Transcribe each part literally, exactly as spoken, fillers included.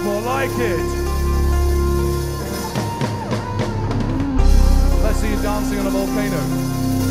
more like it. Let's see you dancing on a volcano.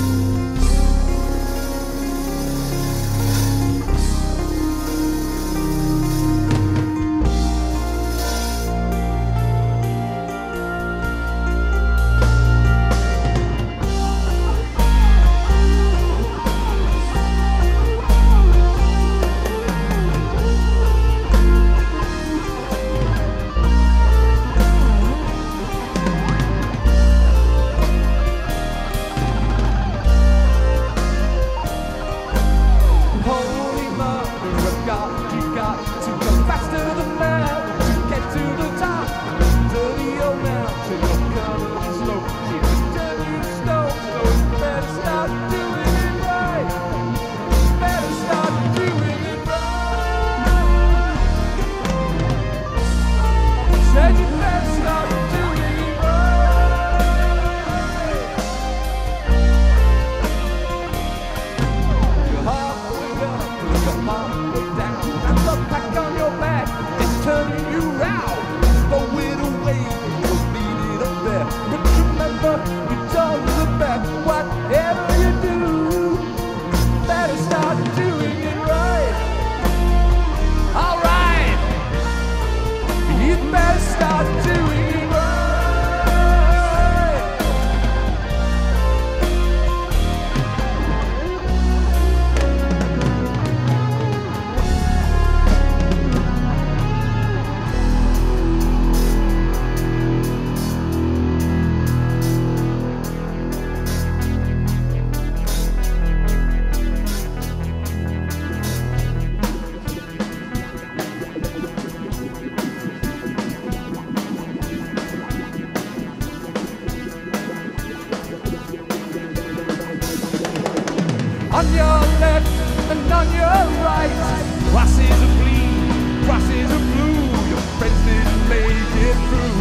On your left and on your right, crosses are green, crosses are blue. Your friends didn't make it through.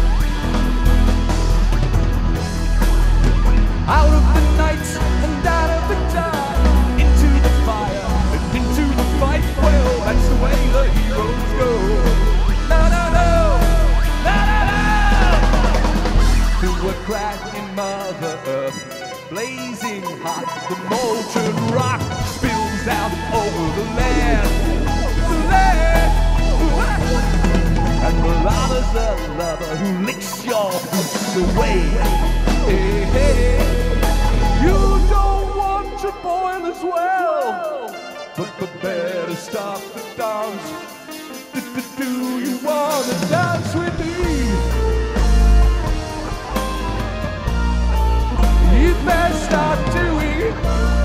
Out of the night and out of the dark, into the fire and into the fight. Well, that's the way the heroes go. No, no, no, no, no, no. Through a crack in Mother Earth, blazing hot, the molten rock spills out over the land, the land. And Milana's a lover who licks your boots away. Hey, hey, you don't want to boil as well, but, but better stop the dance. Do you want to dance with me? You better start doing it.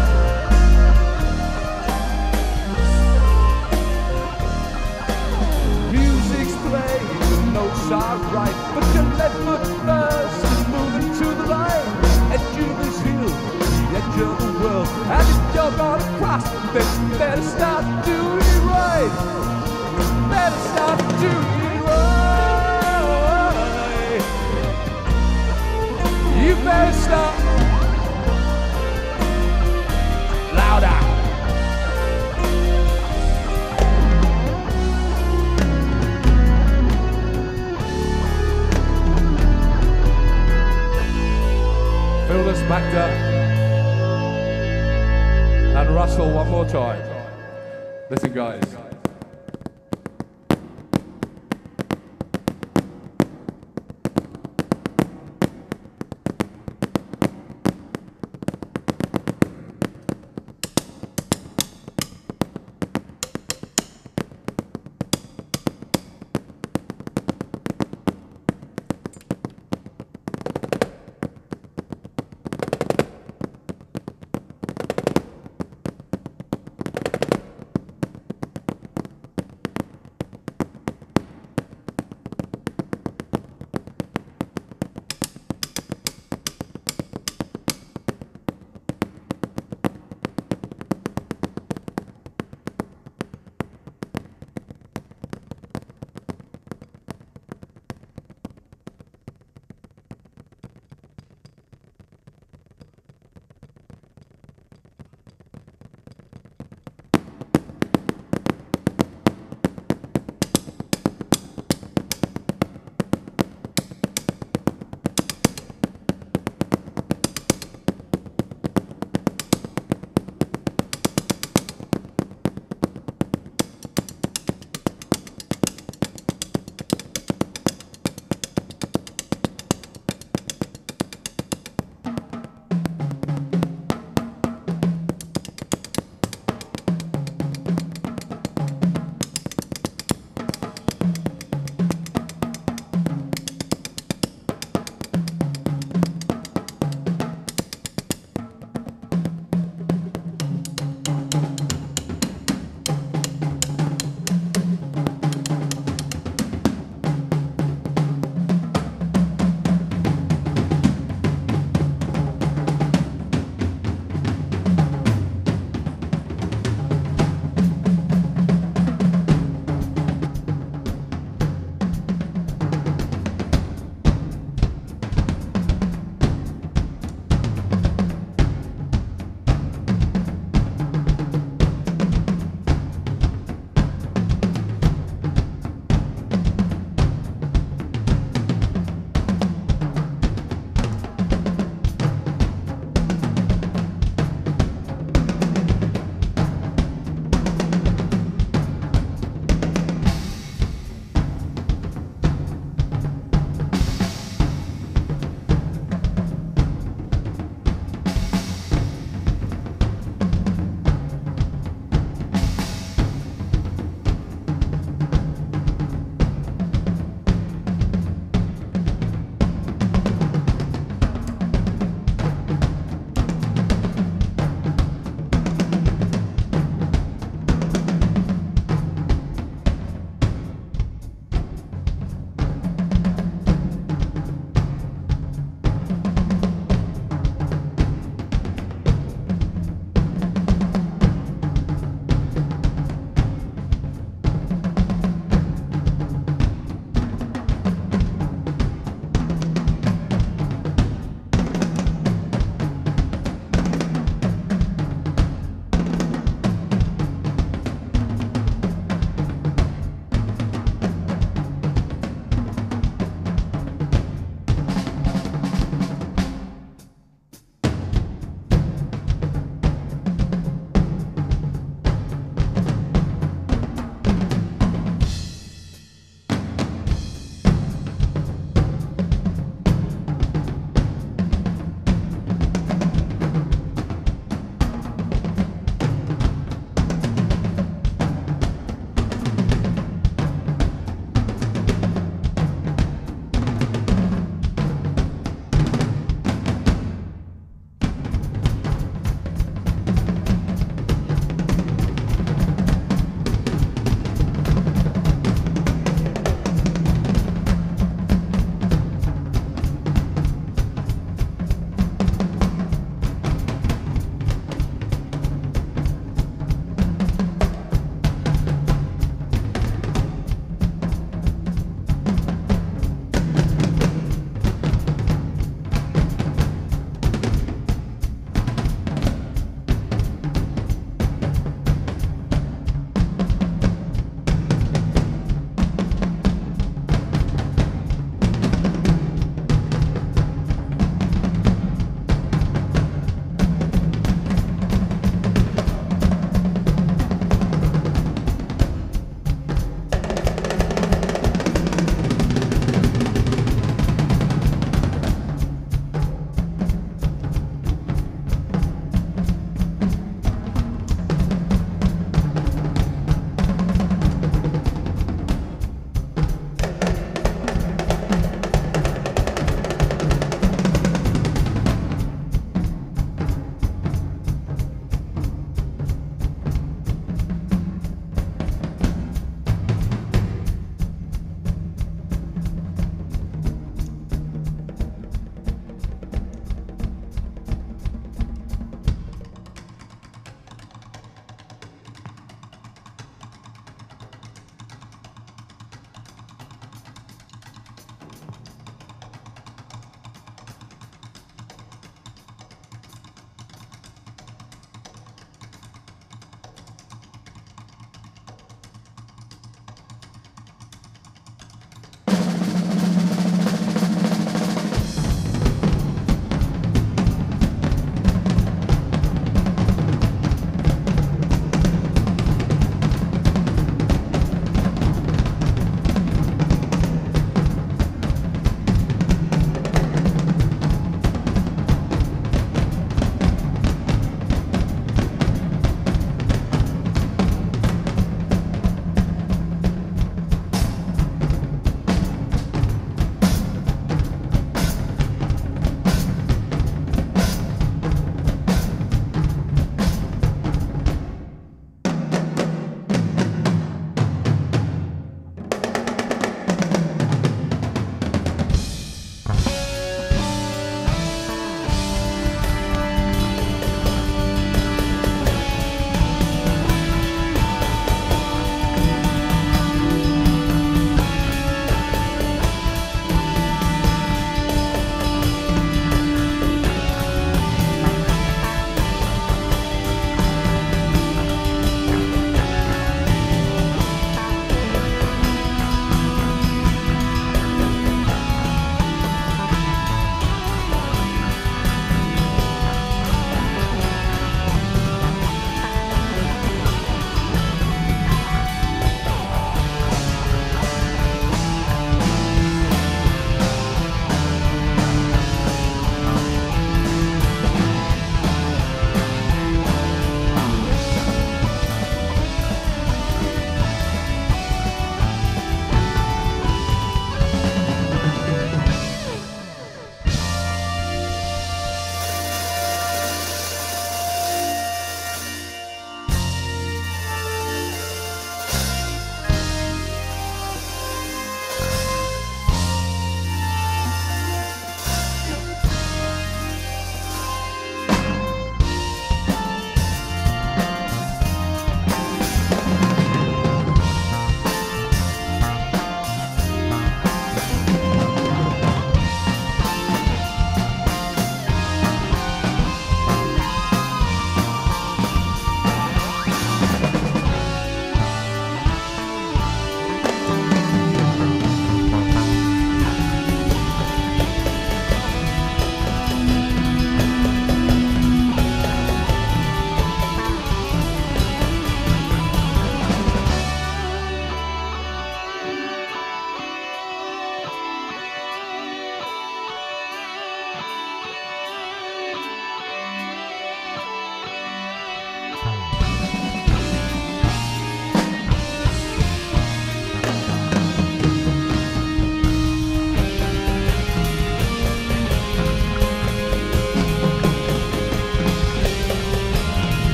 Music's playing, the notes are right, but your left foot first is moving to the right. Edge of this hill, the edge of the world, and if you're gonna cross, then you better start doing it right. Better start doing it right. You better start. Fill the Spectre and Russell one more time. Listen, guys.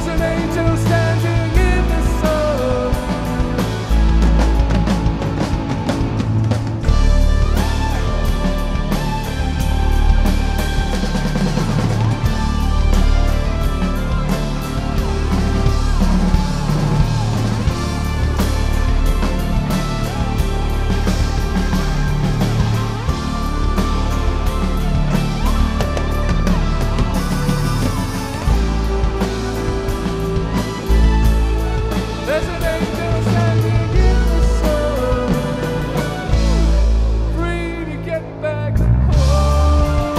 There's an angel standing in the sun. There's an angel standing in the sun, free to get back home.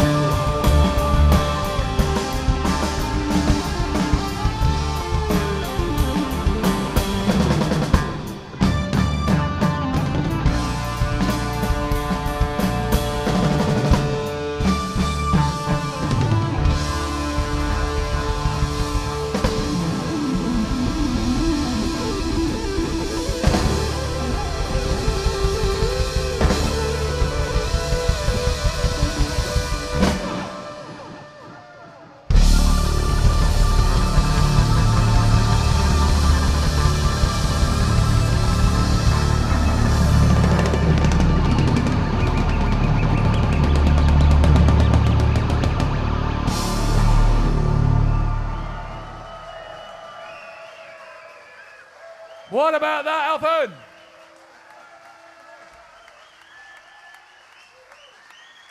What about that, Alfred?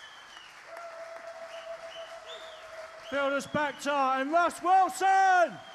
Field us back time, Russ Wilson!